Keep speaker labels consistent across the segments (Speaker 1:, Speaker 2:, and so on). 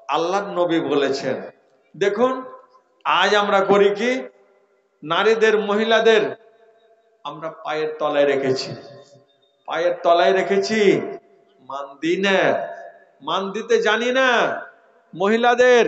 Speaker 1: আল্লাহর নবী বলেছেন। দেখুন আজ আমরা করি কি, নারীদের মহিলাদের আমরা পায়ের তলায় রেখেছি, পায়ের তলায় রেখেছি, মান দিই না, মান দিতে জানি না। মহিলাদের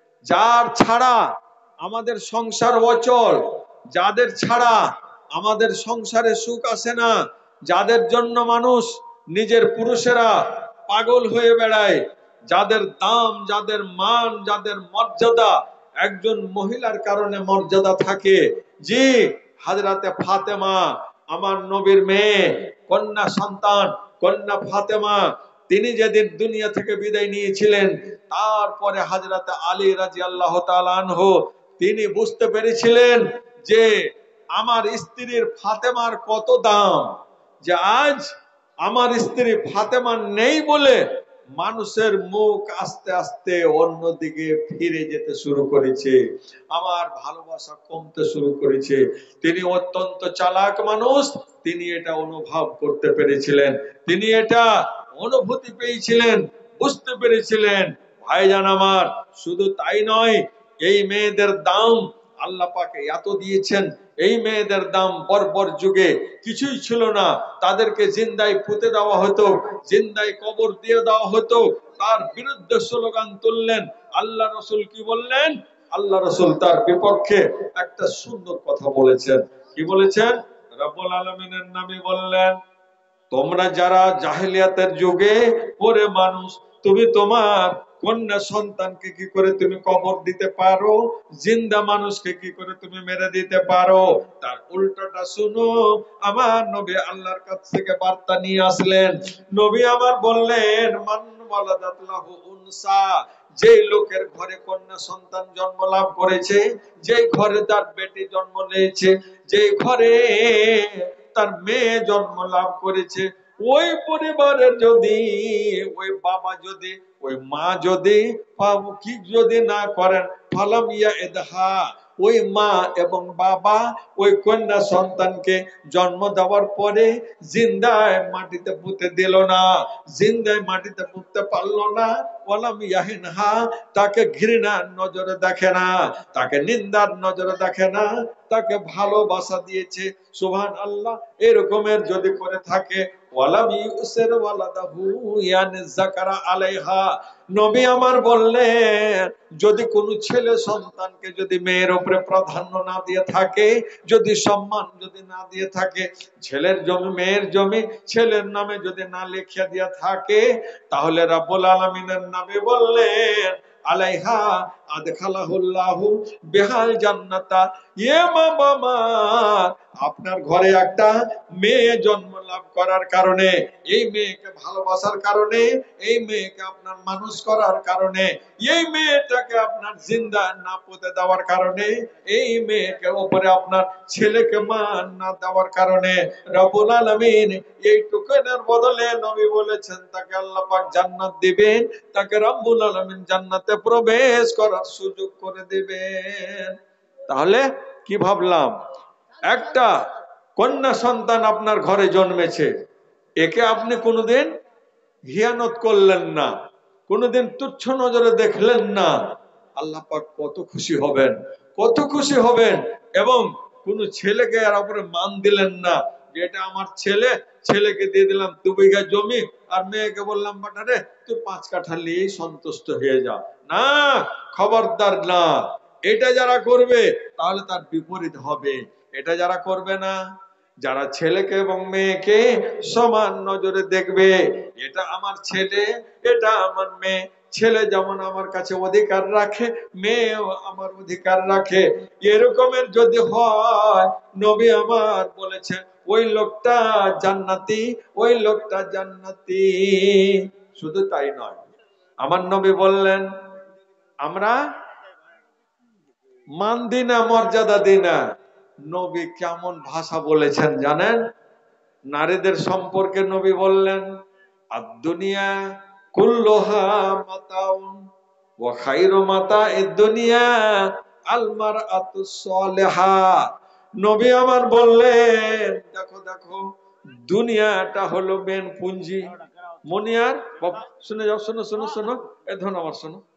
Speaker 1: যার ছাড়া আমাদের সংসার অচল, যাদের ছাড়া আমাদের সংসারে সুখ আসে না, যাদের জন্য মানুষ নিজের পুরুষেরা পাগল হয়ে বেড়ায়, যাদের দাম, যাদের মান, যাদের মর্যাদা একজন মহিলার কারণে মর্যাদা থাকে। জি, হযরতে ফাতেমা আমার নবীর মেয়ে, কন্যা সন্তান, কন্যা ফাতেমা, তিনি যেদিন দুনিয়া থেকে বিদায় নিয়েছিলেন, তারপরে হযরতে আলী রাদিয়াল্লাহু তাআলা আনহু তিনি বুঝতে পেরেছিলেন যে আমার স্ত্রীর ফাতেমার কত দাম, যে আজ আমার স্ত্রী ফাতেমা নেই বলে মানুষের মুখ আস্তে আস্তে অন্যদিকে ফিরে যেতে শুরু করেছে, আমার ভালোবাসা কমতে শুরু করেছে। তিনি অত্যন্ত চালাক মানুষ, তিনি এটা অনুভব করতে পেরেছিলেন, তিনি এটা অনুভূতি পেয়েছিলেন, বুঝতে পেরেছিলেন। ভাইজান আমার, শুধু তাই নয়, এই মেয়েদের দাম আল্লাহ পাক এত দিয়েছেন। এই মেয়েদের দাম বর্বর যুগে কিছুই ছিল না, তাদেরকে জিন্দায় পুঁতে দেওয়া হতো, জিন্দায় কবর দিয়ে দেওয়া হতো। তার বিরুদ্ধে স্লোগান তুললেন। আল্লাহ রসুল কি বললেন? আল্লাহ রসুল তার বিপক্ষে একটা সুন্দর কথা বলেছেন। কি বলেছেন? রব্বুল আলামিনের নবী বললেন, তোমরা যারা জাহেলিয়াতের যুগে পরে মানুষ, তুমি তোমার কন্যা সন্তানকে কি করে তুমি কবর দিতে পারো, জিন্দা মানুষকে কি করে তুমি মেরে দিতে পারো? তার উল্টোটা শুনো, আমার নবী আল্লাহর কাছ থেকে বার্তা নিয়ে আসলেন। নবী আমার বললেন, মান ওয়ালাদাত লাহু উনসা, যে লোকের ঘরে কন্যা সন্তান জন্ম লাভ করেছে, যে ঘরে তার বেটি জন্ম নিয়েছে, যে ঘরে তার মেয়ে জন্ম লাভ করেছে, ওই পরিবারের যদি ওই বাবা যদি ওই মা যদি কি যদি না করেন, ফালাম ইয়া এদহা, ওই মা এবং বাবা ওই কন্যা সন্তানকে জন্ম দেওয়ার পরে জিন্দায় মাটিতে পুঁতে দিল না, জিন্দায় মাটিতে পুঁততে পারলো না, ওয়ালাম ইয়াহিনহা, তাকে ঘৃণার নজরে দেখে না, তাকে নিন্দার নজরে দেখে না, তাকে ভালোবাসা দিয়েছে। সুবহানাল্লাহ। এরকমের যদি করে থাকে, ওয়ালাম ইউসির ওয়ালাদাহু ইয়ানি যাকারা আলাইহা, নবী আমার বললেন, যদি কোনো ছেলে সন্তানকে যদি মেয়ের উপরে প্রাধান্য না দিয়ে থাকে, যদি সম্মান যদি না দিয়ে থাকে, ছেলের জমি মেয়ের জমি ছেলের নামে যদি না লিখিয়ে দিয়ে থাকে, তাহলে রাব্বুল আলামিনের নবী বললেন, আলাইহা আদখালাহুল্লাহু বিহাল জান্নাতা, এ বাবা, আপনার ঘরে একটা মেয়ে জন্ম লাভ করার কারণে, এই মেয়েকে ভালোবাসার কারণে, এই মেয়েকে আপনার মানুষ করার কারণে, এই মেয়েটাকে আপনার জিন্দা না পুঁতে দেওয়ার কারণে, এই মেয়েকে উপরে আপনার ছেলেকে মান না দেওয়ার কারণে রব্বুল আলামিন এইটুকুনের বদলে নবী বলেছেন তাকে আল্লাহ পাক জান্নাত দিবেন, তাকে রব্বুল আলামিন জান্নাতে প্রবেশ করার সুযোগ করে দিবেন। তাহলে কি ভাবলাম, একটা কন্যা সন্তান আপনার ঘরে জন্মেছে, একে আপনি কোনোদিন হিয়ানত করলেন না, কোনোদিন তুচ্ছ নজরে দেখলেন না, আল্লাহ পাক কত খুশি হবেন, কত খুশি হবেন। এবং কোন ছেলেকে এর উপরে মান দিলেন না যে এটা আমার ছেলে, ছেলেকে দিয়ে দিলাম 2 বিঘা জমি, আর মেয়েকে বললাম বাটারে তুই 5 কাঠা নিয়েই সন্তুষ্ট হয়ে যা। না, খবরদার না। এটা যারা করবে তাহলে তার বিপরীত হবে। এটা যারা করবে না, যারা ছেলেকে এবং মেয়েকে সমান নজরে দেখবে, এটা আমার ছেলে, এটা আমার মেয়ে, ছেলে যেমন আমার কাছে অধিকার রাখে, মেয়েও আমার অধিকার রাখে, এরকমের যদি হয়, নবী আমার বলেছেন ওই লোকটা জান্নাতি, ওই লোকটা জান্নাতি। শুধু তাই নয়, আমার নবী বললেন, আমরা মান দিই না, মর্যাদা দিই না। নবী কেমন ভাষা বলেছেন জানেন? নারীদের সম্পর্কে নবী বললেন, আদ-দুনিয়া কুল্লুহা মাতাউন ওয়া খায়রু মাতা'id দুনিয়া আল মারআতুস সালিহা। নবী আমার বললেন, দেখো দেখো, দুনিয়াটা হলো মেন পুঁজি। মনিয়ার শুনে যাও, শোনো শোনো শোনো, এ ধরুন আমার শোনো,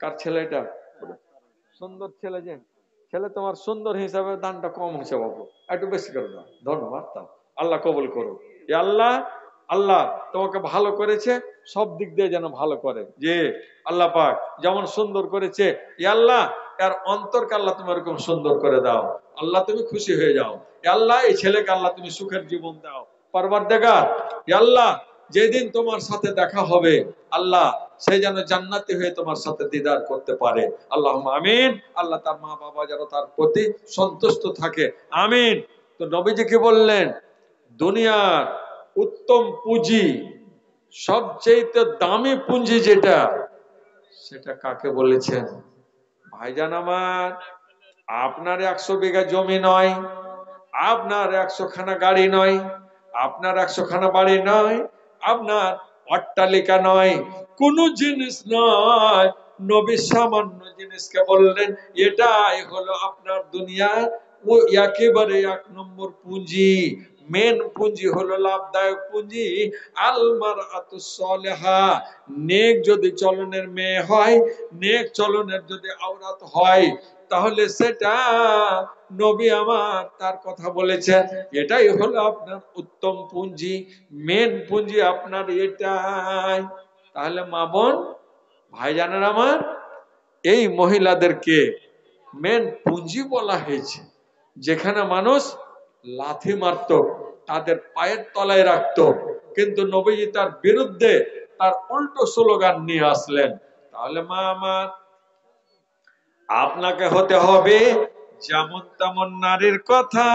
Speaker 1: কার ছেলে এটা? সুন্দর ছেলে যে ছেলে, তোমার সুন্দর হিসাবে দানটা কম হয়েছে বাবু, একটু বেশি করে দাও। ধন্যবাদ, দাও। আল্লাহ কবুল করো। এ আল্লাহ, আল্লাহ তোমাকে ভালো করেছে, সব দিক দিয়ে যেন ভালো করে। যে আল্লাহ পাক যেমন সুন্দর করেছে, এ আল্লাহ এর অন্তরকে আল্লাহ তুমি এরকম সুন্দর করে দাও। আল্লাহ তুমি খুশি হয়ে যাও। এ আল্লাহ এই ছেলেকে আল্লাহ তুমি সুখের জীবন দাও। পরওয়ারদিগার, এ আল্লাহ যেদিন তোমার সাথে দেখা হবে আল্লাহ, সে যেন জান্নাতি হয়ে তোমার সাথে দিদার করতে পারে। আল্লাহুম্মা আমিন। আল্লাহ তার মা বাবা যেন তার প্রতি সন্তুষ্ট থাকে, আমিন। তো নবীজি কি বললেন? দুনিয়ার উত্তম পুঁজি, সবচেয়ে দামি পুঁজি যেটা, সেটা কাকে বলেছেন? ভাইজান আমার, আপনার 100 বিঘা জমি নয়, আপনার 100 খানা গাড়ি নয়, আপনার 100 খানা বাড়ি নয়, আপনার অট্টালিকা নয়, কোন জিনিস নয়। নবী সামান্য জিনিসকে বললেন এটাই হলো আপনার দুনিয়া। ও একেবারে 1 নম্বর পুঁজি, মেন পুঁজি হলো লাভদায়ক পুঁজি। আলমারাতুস সালেহা, নেক যদি চলনের মেয়ে হয়, নেক চলনের যদি আওরাত হয়, তাহলে সেটা নবী আমার তার কথা বলেছেন, এটাই হলো আপনার উত্তম পুঁজি, মেন পুঁজি আপনার এটাই। তাহলে মা বোন ভাইজানের আমার, এই মহিলাদেরকে মেন পুঁজি বলা হয়েছে। যেখানে মানুষ লাথি মারত, তাদের পায়ের তলায় রাখত, কিন্তু নবীজি তার বিরুদ্ধে তার উল্টো স্লোগান নিয়ে আসলেন। তাহলে মা আমার, আপনাকে হতে হবে যেমন তেমন নারীর কথা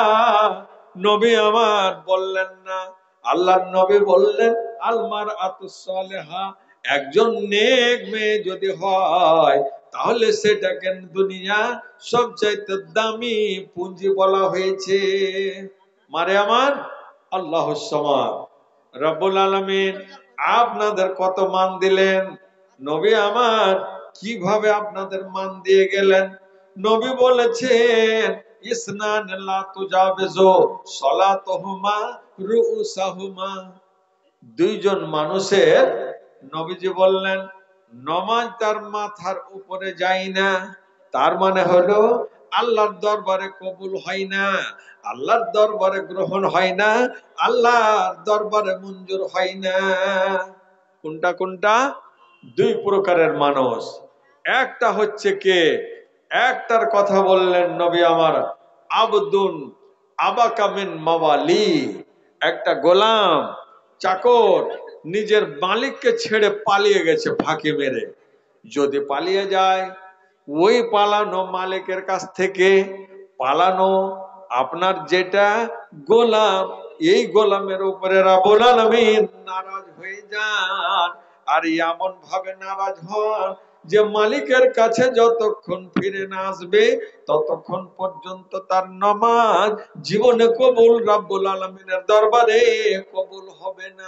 Speaker 1: নবী আমার বললেন না। আল্লাহর নবী বললেন আলমার আতুস সালেহা, একজন নেক মেয়ে যদি হয়, তাহলে সেটাকে দুনিয়া সবচাইতে দামি পুঁজি বলা হয়েছে। মারে আমার, আল্লাহুস সামাদ রব্বুল আলামিন আপনাদের কত মান দিলেন। নবী আমার কিভাবে আপনাদের মান দিয়ে গেলেন? নবী বলেছেন ইসনান লা তুজাবিজু সালাতুহুমা রুউসাহুমা, দুইজন মানুষের, নবীজি বললেন নমাজ তার মাথার উপরে যায় না, তার মানে হলো আল্লাহর দরবারে কবুল হয় না, আল্লাহর দরবারে গ্রহণ হয় না, আল্লাহর দরবারে মঞ্জুর হয় না। কোনটা কোনটা? দুই প্রকারের মানুষ। একটা হচ্ছে কে, একটার কথা বললেন নবী আমার, আবদুন আবাকা মিন মাওয়ালি, একটা গোলাম চাকর নিজের মালিককে ছেড়ে পালিয়ে গেছে ফাঁকি মেরে। যদি পালিয়ে যায়, ওই পালানো মালিকের কাছ থেকে পালানো আপনার যেটা গোলাম, এই গোলামের উপরে রব্বুল আলামিন নারাজ হয়ে যান। আর এমন ভাবে নারাজ হন যে মালিকের কাছে যতক্ষণ ফিরে না আসবে ততক্ষণ পর্যন্ত তার নামাজ জীবনে কবুল, রব্বুল আলামিনের দরবারে কবুল হবে না।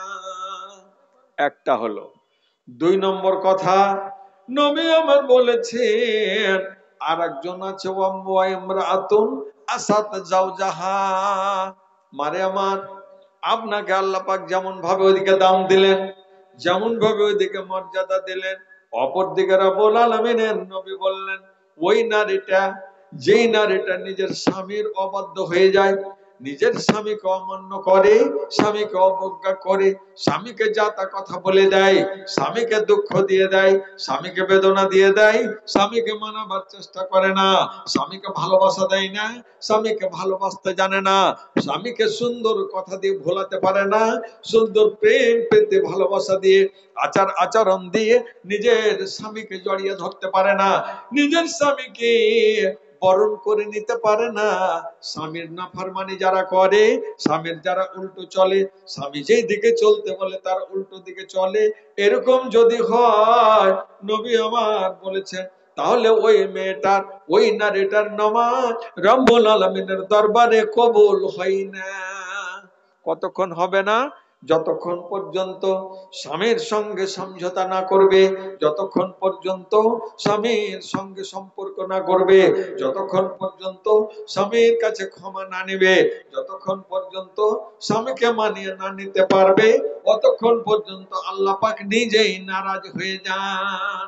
Speaker 1: একটা হলো। দুই নম্বর কথা, নবী আমার বলেছেন আর একজন আছে ওয়া ইমরাতুন আসাত জাওজাহা। মারে আমার, আপনাকে আল্লাহ পাক যেমন ভাবে ওইদিকে দাম দিলেন, যেমন ভাবে ওইদিকে মর্যাদা দিলেন, অপর দিকে রব্বুল আলামিনের নবী বললেন ওই নারীটা, যেই নারীটা নিজের স্বামীর অবাধ্য হয়ে যায়, নিজের স্বামীকে অমান্য করে, স্বামীকে অবজ্ঞা করে, স্বামীকে যা তা কথা বলে দেয়, স্বামীকে দুঃখ দিয়ে দেয়, স্বামীকে বেদনা দিয়ে দেয়, স্বামীকে মানাবার চেষ্টা করে না, স্বামীকে ভালোবাসা দেয় না, স্বামীকে ভালোবাসতে জানে না, স্বামীকে সুন্দর কথা দিয়ে ভোলাতে পারে না, সুন্দর প্রেম পেতে ভালোবাসা দিয়ে আচার আচরণ দিয়ে নিজের স্বামীকে জড়িয়ে ধরতে পারে না, নিজের স্বামীকে বরণ করে নিতে পারে না। স্বামীর নাফরমানি যারা করে, স্বামীর যারা উল্টো চলে, স্বামী যেই দিকে চলতে বলে তার উল্টো দিকে চলে, এরকম যদি হয়, নবী আমার বলেছেন তাহলে ওই মেয়েটার, ওই নারীটার নামাজ রব্বুল আলামিনের দরবারে কবুল হয় না। কতক্ষণ হবে না? যতক্ষণ পর্যন্ত স্বামীর সঙ্গে সমঝোতা না করবে, যতক্ষণ পর্যন্ত স্বামীর সঙ্গে সম্পর্ক না করবে, যতক্ষণ পর্যন্ত স্বামীর কাছে ক্ষমা না নেবে, যতক্ষণ পর্যন্ত স্বামীকে মানিয়ে না নিতে পারবে, ততক্ষণ পর্যন্ত আল্লাহ পাক নিজেই নারাজ হয়ে যান।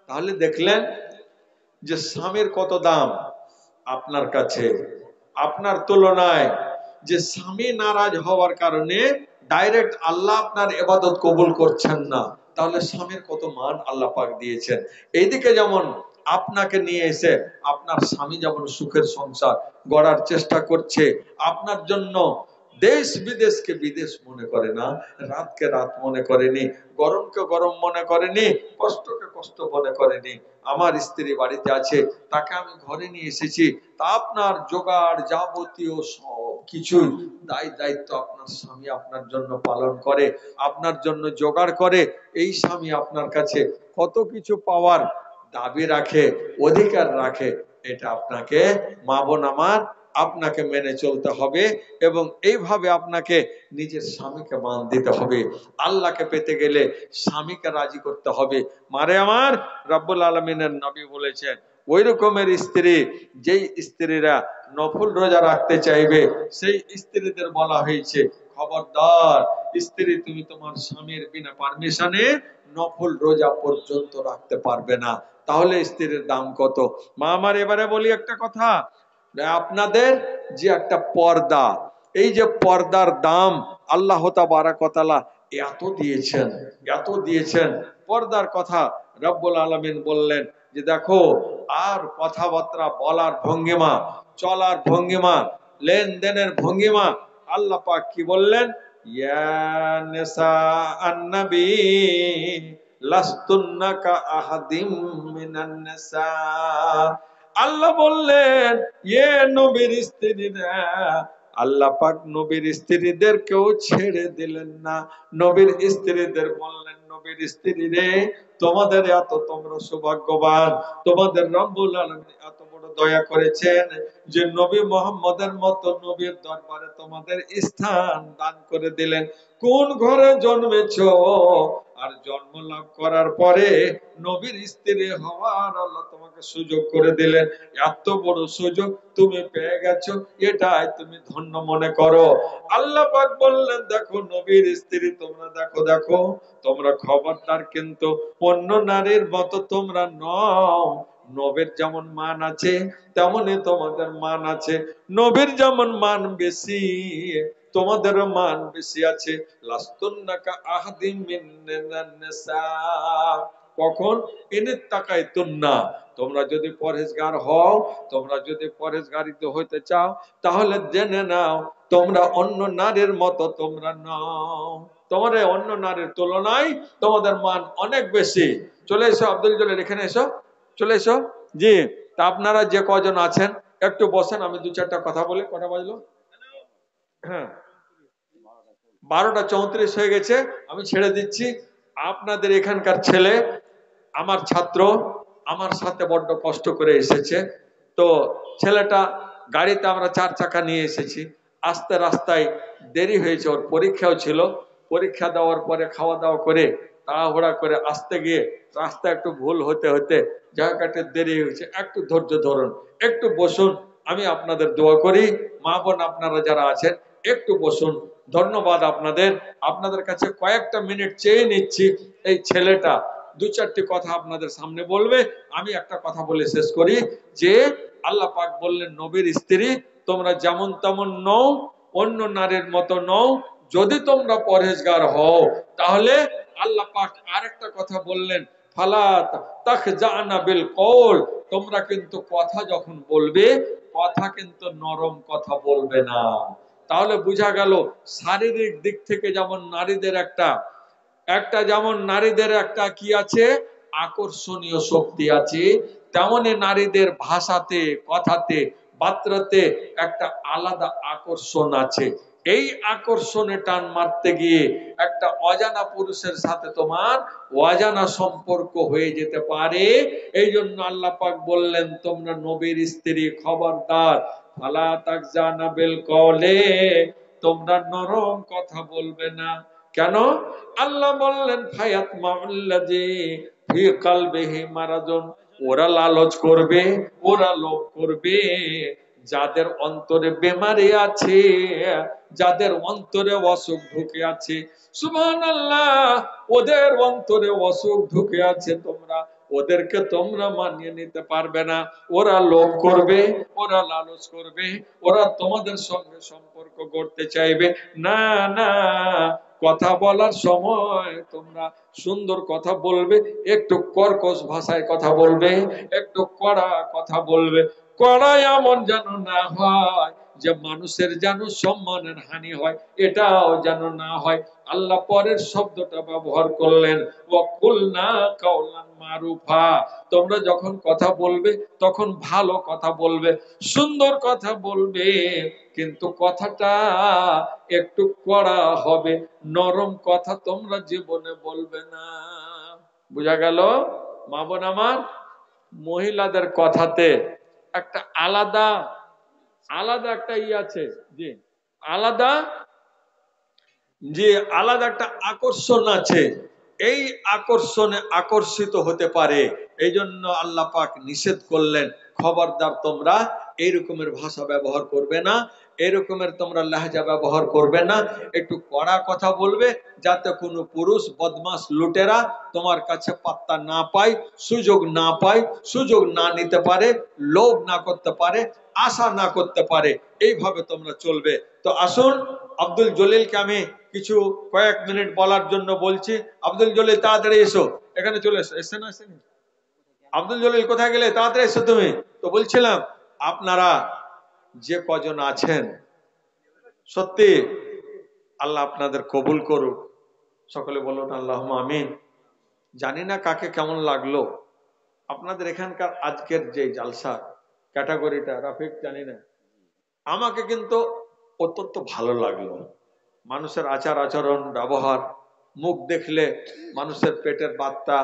Speaker 1: তাহলে দেখলেন যে স্বামীর কত দাম আপনার কাছে, আপনার তুলনায় যে স্বামী নারাজ হওয়ার কারণে ডাইরেক্ট আল্লাহ আপনার ইবাদত কবুল করছেন না, তাহলে স্বামীর কত মান আল্লাহ পাক দিয়েছেন। এইদিকে যেমন আপনাকে নিয়ে এসে আপনার স্বামী যেমন সুখের সংসার গড়ার চেষ্টা করছে, আপনার জন্য দেশ বিদেশকে বিদেশ মনে করে না, রাতকে রাত মনে করেনি, গরমকে গরম মনে করেনি, কষ্টকে কষ্ট মনে করেনি। আমার স্ত্রী বাড়িতে আছে, তাকে আমি ঘরে নিয়ে এসেছি, তা আপনার জোগাড় যাবতীয় সব কিছুই দায়িত্ব আপনার স্বামী আপনার জন্য পালন করে, আপনার জন্য জোগাড় করে। এই স্বামী আপনার কাছে কত কিছু পাওয়ার দাবি রাখে, অধিকার রাখে, এটা আপনাকে মা বোন আমার আপনাকে মেনে চলতে হবে এবং এইভাবে আপনাকে নিজের স্বামীকে মান দিতে হবে। আল্লাহকে পেতে গেলে স্বামীকে রাজি করতে হবে। মারে আমার রব্বুল আলামিনের নবী বলেছেন ওই রকমের স্ত্রী, যেই স্ত্রীরা নফল রোজা রাখতে চাইবে সেই স্ত্রীদের বলা হয়েছে খবরদার স্ত্রী তুমি তোমার স্বামীর বিনা পারমিশনে নফল রোজা পর্যন্ত রাখতে পারবে না। তাহলে স্ত্রীর দাম কত। মা আমার এবারে বলি একটা কথা, আপনাদের যে একটা পর্দা, এই যে পর্দার দাম আল্লাহ তাবারক ওয়া তাআলা এত দিয়েছেন। পর্দার কথা রব্বুল আলামিন বললেন যে দেখো, আর কথাবার্তা বলার ভঙ্গিমা, চলার ভঙ্গিমা, লেনদেনের ভঙ্গিমা, আল্লাহ পাক কি বললেন, ইয়া নিসা আন-নবী লাস্তুন্না কা আহাদিম মিনান নিসা। আল্লাহ বললেন ইয়ে নবীর স্ত্রীরা, আল্লাহ পাক নবীর স্ত্রীদেরকেও ছেড়ে দিলেন না। নবীর স্ত্রীদের বললেন নবীর স্ত্রী রে, তোমাদের তোমরা সৌভাগ্যবান, তোমাদের রব্বুল আলামিন এত বড় দয়া করেছেন যে নবী মুহাম্মদের মতো নবীর দরবারে তোমাদের স্থান দান করে দিলেন। কোন ঘরে জন্মেছো আর জন্ম লাভ করার পরে নবীর স্ত্রী হওয়ার আল্লাহ তোমাকে সুযোগ করে দিলেন। এত বড় সুযোগ তুমি পেয়ে গেছো, এটাই তুমি ধন্য মনে করো। আল্লাহ পাক বললেন দেখো নবীর স্ত্রী তোমরা দেখো তোমরা খবরদার কিন্তু অন্য নারীর মতো তোমরা নও। নবীর যেমন মান আছে তেমনই তোমাদের মান আছে। নবীর যেমন মান বেশি তোমাদেরও মান বেশি আছে। লাস্তুন্নাকা আহাদিম মিনান নিসা। কখন এনে তাকাইতুন্না, তোমরা যদি পরহেজগার হও, তোমরা যদি পরহেজগারিত হইতে চাও, তাহলে জেনে নাও তোমরা অন্য নারীর মতো তোমরা নাও। তোমার অন্য নারীর তুলনায় তোমাদের মান অনেক বেশি। চলে এসো আব্দুল জলিল, এখানে এসো, চলে এসো। জি, তা আপনারা যে কজন আছেন একটু বসেন, আমি দু চারটা কথা বলি। কটা বাজলো? হ্যাঁ, 12টা 34 হয়ে গেছে। আমি ছেড়ে দিচ্ছি। আপনাদের এখানকার ছেলে আমার ছাত্র, আমার সাথে বড্ড কষ্ট করে এসেছে। তো ছেলেটা গাড়িতে আমরা 4 চাকা নিয়ে এসেছি, আসতে রাস্তায় দেরি হয়েছে, ওর পরীক্ষাও ছিল। পরীক্ষা দেওয়ার পরে খাওয়া দাওয়া করে তাড়াহুড়া করে আসতে গিয়ে রাস্তায় একটু ভুল হতে হতে জায়গাটা দেরি হয়েছে। একটু ধৈর্য ধরুন, একটু বসুন, আমি আপনাদের দোয়া করি। মা বোন আপনারা যারা আছেন একটু বসুন। ধন্যবাদ আপনাদের। আপনাদের কাছে কয়েকটা মিনিট চেয়ে নিচ্ছি। এই ছেলেটা দু চারটি কথা আপনাদের সামনে বলবে, আমি একটা কথা বলে শেষ করি যে আল্লাহ পাক বললেন নবীর স্ত্রী তোমরা যেমন তেমন নও, অন্য নারীর মতো নও। যদি তোমরা পরহেজগার হও তাহলে আল্লাহ পাক আরেকটা কথা বললেন, ফালা তাখজানা বিল কওল, তোমরা কিন্তু কথা যখন বলবে কথা কিন্তু নরম কথা বলবে না। তাহলে বোঝা গেল শারীরিক দিক থেকে যেমন নারীদের একটা যেমন নারীদের একটা কি আছে, আকর্ষণীয় শক্তি আছে, তেমনি নারীদের ভাষাতে, কথাতে, বার্তাতে একটা আলাদা আকর্ষণ আছে। এই আকর্ষণে টান মারতে গিয়ে একটা অজানা পুরুষের সাথে তোমার অজানা সম্পর্ক হয়ে যেতে পারে। এই জন্য আল্লাহ পাক বললেন তোমরা নবীর স্ত্রী খবরদার, ফালা তাকজানা বিল কওলে, তোমরা নরম কথা বলবে না। কেন? আল্লাহ বললেন ফায়াত মাউল্লাজি ফি কলবিহি মারাদুন, ওরা লালচ করবে, ওরা লোভ করবে যাদের অন্তরে বেমারি আছে, যাদের অন্তরে অসুখ ঢুকে আছে। সুবহানাল্লাহ, ওদের অন্তরে অসুখ ঢুকে আছে, তোমরা ওদেরকে তোমরা মানিয়ে নিতে পারবে না। ওরা লোভ করবে, ওরা লালচ করবে, ওরা তোমাদের সঙ্গে সম্পর্ক গড়তে চাইবে না। না, কথা বলার সময় তোমরা সুন্দর কথা বলবে, একটু কর্কশ ভাষায় কথা বলবে, একটু কড়া কথা বলবে। কড়া এমন যেন না হয় যে মানুষের যেন সম্মানের হানি হয়, এটাও যেন না হয়। আল্লাহ পরের শব্দটা ব্যবহার করলেন, ওয়াকুলনা কাওলান মারুফা। তোমরা যখন কথা বলবে তখন ভালো কথা বলবে, সুন্দর কথা বলবে, কিন্তু কথাটা একটু কড়া হবে, নরম কথা তোমরা জীবনে বলবে না। বুঝা গেল? মা বোন আমার, মহিলাদের কথাতে একটা আলাদা আলাদা একটা আছে, জি আলাদা, যে আলাদা একটা আকর্ষণ আছে। এই আকর্ষণে আকর্ষিত হতে পারে, এই জন্য আল্লাহ পাক নিষেধ করলেন, খবরদার তোমরা এই রকমের ভাষা ব্যবহার করবে না, এরকমের তোমরা লহজা ব্যবহার করবে না, একটু কড়া কথা বলবে, যাতে কোনো পুরুষ বদমাশ লুটেরা তোমার কাছে পাত্তা না পায়, সুযোগ না পায়, সুযোগ না নিতে পারে, লোভ না করতে পারে, আশা না করতে পারে। এইভাবে তোমরা চলবে। তো আসুন, আব্দুল জলিলকে আমি কিছু কয়েক মিনিট বলার জন্য বলছি। আব্দুল জলিল তাড়াতাড়ি এসো, এখানে চলে এসো। এসে না এসে? আব্দুল জলিল কোথায় গেলে? তাড়াতাড়ি এসো তুমি। তো বলছিলাম, আপনারা যে কজন আছেন, সত্যি আল্লাহ আপনাদের কবুল করুক। সকলে বলুন আল্লাহুম্মা আমিন। জানি না কাকে কেমন লাগলো আপনাদের এখানকার আজকের যে জালসা ক্যাটাগরিটা, রাফিক জানি না, আমাকে কিন্তু অত্যন্ত ভালো লাগলো। মানুষের আচার আচরণ, ব্যবহার, মুখ দেখলে মানুষের পেটের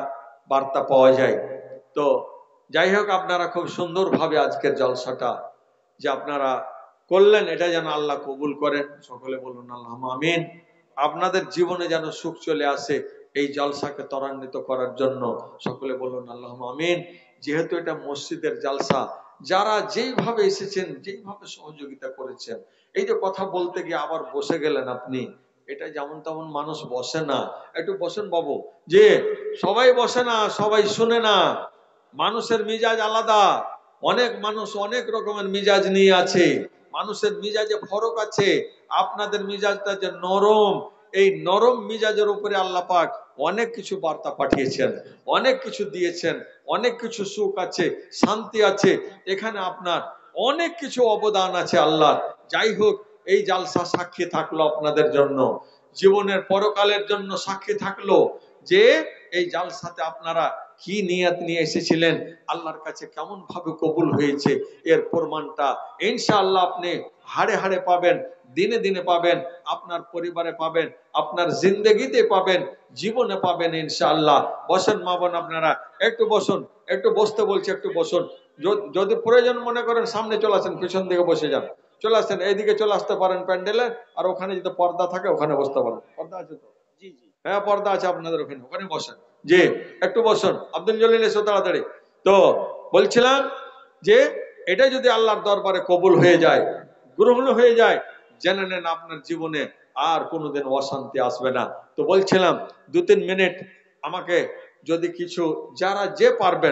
Speaker 1: বার্তা পাওয়া যায়। তো যাই হোক, আপনারা খুব সুন্দরভাবে আজকের জলসাটা যে আপনারা করলেন, এটা যেন আল্লাহ কবুল করেন। সকলে বলুন আল্লাহুম্মা আমিন। আপনাদের জীবনে যেন সুখ চলে আসে এই জলসাকে ত্বরান্বিত করার জন্য। সকলে বলুন আল্লাহুম্মা আমিন। যেহেতু এটা মসজিদের জলসা, যারা যেইভাবে এসেছেন, যেইভাবে সহযোগিতা করেছেন, এই যে কথা বলতে গিয়ে আবার বসে গেলেন আপনি, এটা যেমন তেমন মানুষ বসে না। একটু বসেন বাবু। যে সবাই বসে না, সবাই শুনে না, মানুষের মিজাজ আলাদা। অনেক মানুষ অনেক রকমের মিজাজ নিয়ে আছে, মানুষের মিজাজে ফরক আছে। আপনাদের মিজাজটা যে নরম, এই নরম মিজাজের উপরে আল্লাহ পাক অনেক কিছু বার্তা পাঠিয়েছেন, অনেক কিছু দিয়েছেন, অনেক কিছু সুখ আছে, শান্তি আছে এখানে। আপনার অনেক কিছু অবদান আছে আল্লাহ। যাই হোক, এই জালসা সাক্ষী থাকলো আপনাদের জন্য, জীবনের পরকালের জন্য সাক্ষী থাকলো যে এই জালসাতে আপনারা কি নিয়ত নিয়ে এসেছিলেন, আল্লাহর কাছে কেমন ভাবে কবুল হয়েছে, এর প্রমাণটা ইনশাআল্লাহ আপনি হাড়ে হাড়ে পাবেন, দিনে দিনে পাবেন, আপনার পরিবারে পাবেন, আপনার জিন্দেগিতে পাবেন, জীবনে পাবেন ইনশাআল্লাহ। বসেন মা বোন, আপনারা একটু বসুন, একটু বসতে বলছি, একটু বসুন। যদি প্রয়োজন মনে করেন সামনে চলে আসেন, পিছন দিকে বসে যান, চলে আসেন, এইদিকে চলে আসতে পারেন প্যান্ডেলে। আর ওখানে যদি পর্দা থাকে ওখানে বসতে পারেন। পর্দা আছে তো? জি জি, হ্যাঁ পর্দা আছে আপনাদের ওখানে, ওখানে বসেন। জি, একটু বসুন। আব্দুল জলিল এসো তাড়াতাড়ি। তো বলছিলাম যে এটা যদি আল্লাহর দরবারে কবুল হয়ে যায়, গ্রহণ হয়ে যায়, জেনে নেন আপনার জীবনে আর কোনোদিন অশান্তি আসবে না। তো বলছিলাম 2-3 মিনিট আমাকে যদি কিছু, যারা যে পারবেন,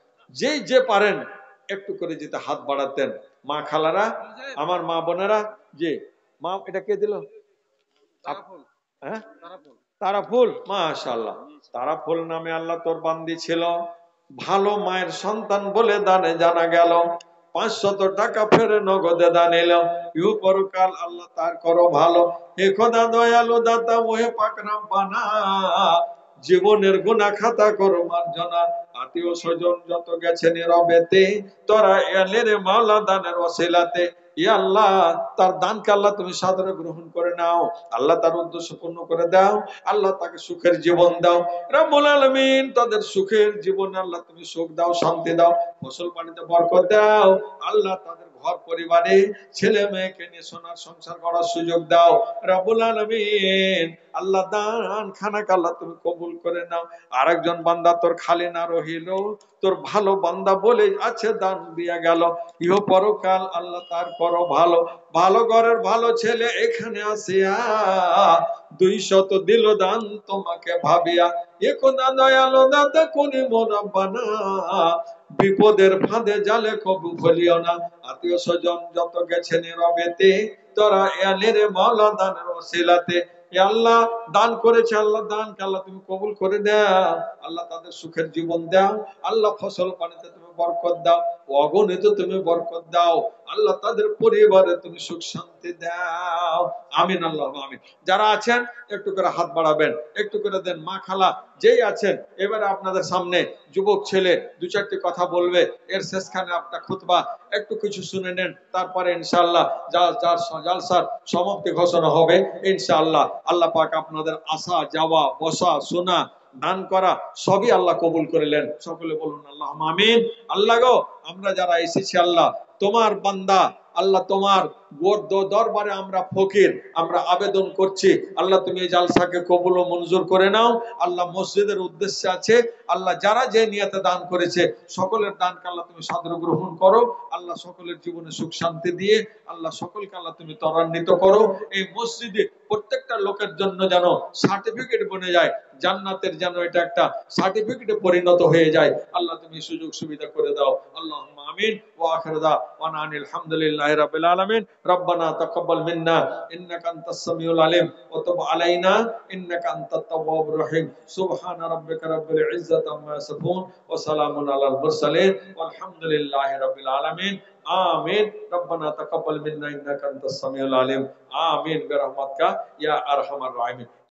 Speaker 1: যে পারেন, একটু করে যেতে হাত বাড়াতেন। মা খালারা, আমার মা বোনেরা। জি মা, এটা কে দিল? হ্যাঁ, তারা ফুল, মাশাআল্লাহ। তারা ফুল নামে আল্লাহ তোর বান্দি ছিল, ভালো মায়ের সন্তান বলে দানে জানা গেল, 500 টাকা ফেরে নগদে দান এলো, ইউ পরকাল আল্লাহ তার করো ভালো। হে খোদা দয়ালু দাতা মোহে পাক রব্বানা, জীবনের গুনাহ খাতা করো মার্জনা, আত্মীয় স্বজন যত গেছে নীরবেতে, তোরা এলে রে মাওলা দানের ওসিলাতে। ইয়া আল্লাহ, তার দানকে আল্লাহ তুমি সাদরে গ্রহণ করে নাও, আল্লাহ তার উদ্দেশ্য পূর্ণ করে দাও, আল্লাহ তাকে সুখের জীবন দাও রব্বুল আলামিন। তাদের সুখের জীবনে আল্লাহ তুমি সুখ দাও, শান্তি দাও, ফসল বাড়িতে বরকত দাও আল্লাহ। তাদের ঘর পরিবারে ছেলে মেয়েকে নিয়ে সোনার সংসার করার সুযোগ দাও রব্বুল আলামিন। আল্লাহ দান খানাকে আল্লাহ তুমি কবুল করে নাও। আরেকজন বান্দা তোর খালি না রহি ছিল, তোর ভালো বান্দা বলে আছে দান দিয়া গেল, ইহ পরকাল আল্লাহ তার করো ভালো, ভালো ঘরের ভালো ছেলে এখানে আসিয়া 200 দিল দান তোমাকে ভাবিয়া, একদা দয়ালো দাদা কোনি মোরাব্বানা, বিপদের ফাঁদে জালে কবু ফলিও না, আত্মীয় স্বজন যত গেছে নীরবেতে, তোরা এলের মাওলা দানের ওসিলাতে, এ আল্লাহ দান করেছে, আল্লাহ দানকে আল্লাহ তুমি কবুল করে দাও, আল্লাহ তাদের সুখের জীবন দাও, আল্লাহ ফসল পানিতে তুমি বরকত দাও, অগণিত তুমি বরকত দাও, আল্লাহ তাদের পরিবারে তুমি সুখ শান্তি দাও, আমিন আল্লাহ আমিন। যারা আছেন একটু করে হাত বাড়াবেন, একটু করে দেন, মা খালা যেই আছেন, এবারে আপনাদের সামনে যুবক ছেলে 2-4টি কথা বলবে, এর শেষখানে আপনার খুতবা একটু কিছু শুনে নেন, তারপরে ইনশাআল্লাহ জালসার সমাপ্তি ঘোষণা হবে ইনশাআল্লাহ। আল্লাহ পাক আপনাদের আসা যাওয়া বসা শোনা দান করা সবই আল্লাহ কবুল করলেন, সকলে বলুন আল্লাহ আমিন। আল্লাহ গো, আমরা যারা এসেছি আল্লাহ তোমার বান্দা, আল্লাহ তোমার দরবারে আমরা ফকির, আমরা আবেদন করছি আল্লাহ তুমি এই জালসাকে কবুল ও মঞ্জুর করে নাও, আল্লাহ মসজিদের উদ্দেশ্যে আছে আল্লাহ যারা যে নিয়তে দান করেছে সকলের দানকে আল্লাহ তুমি সাদরে গ্রহণ করো, আল্লাহ সকলের জীবনে সুখ শান্তি দিয়ে আল্লাহ সকলকে আল্লাহ তুমি ত্বরান্বিত করো, এই মসজিদে প্রত্যেকটা লোকের জন্য যেন সার্টিফিকেট বনে যায়, জান্নাতের যেন এটা একটা সার্টিফিকেটে পরিণত হয়ে যায়, আল্লাহ তুমি সুযোগ সুবিধা করে দাও, আল্লাহুম্মা আমিন। ওয়া আখিরু দাওয়ানা আলহামদুলিল্লাহি রাব্বিল আলামিন। রব্বানা তাকাব্বাল মিন্না ইন্নাকা আনতাস সামিউল আলিম ওয়া তুব আলাইনা ইন্নাকা আনতাত তাওয়াবুর রহিম। সুবহানা রাব্বিকা রাব্বিল ইজ্জাতি আম্মা ইয়াসিফুন ওয়া সালামুন আলাল মুরসালিন ওয়ালহামদুলিল্লাহি রাব্বিল আলামিন। আমিন। রব্বানা তাকাব্বাল মিন্না ইন্নাকা আনতাস সামিউল আলিম। আমিন বিরহমাতিকা ইয়া আরহামার রাহিমিন।